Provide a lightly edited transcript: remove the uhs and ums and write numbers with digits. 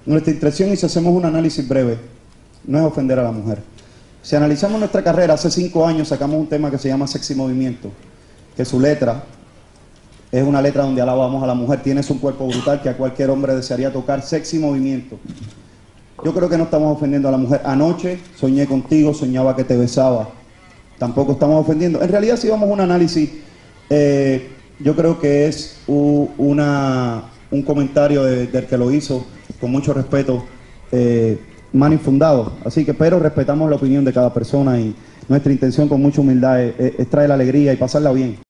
Nuestra intención, y si hacemos un análisis breve, no es ofender a la mujer. Si analizamos nuestra carrera, hace 5 años sacamos un tema que se llama Sexy Movimiento, que su letra es una letra donde alabamos a la mujer. Tienes un cuerpo brutal que a cualquier hombre desearía tocar. Sexy Movimiento. Yo creo que no estamos ofendiendo a la mujer. Anoche soñé contigo, soñaba que te besaba. Tampoco estamos ofendiendo. En realidad, si vamos a un análisis, yo creo que es un comentario del que lo hizo, con mucho respeto, mal infundado. Así que, pero respetamos la opinión de cada persona y nuestra intención con mucha humildad es traer la alegría y pasarla bien.